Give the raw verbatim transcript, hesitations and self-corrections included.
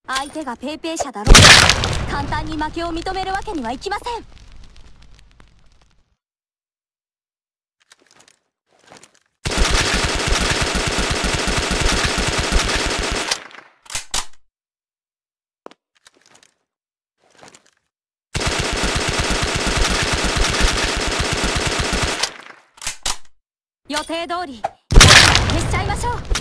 相手がペーペー社だろう。簡単に負けを認めるわけにはいきません。予定通り消しちゃいましょう。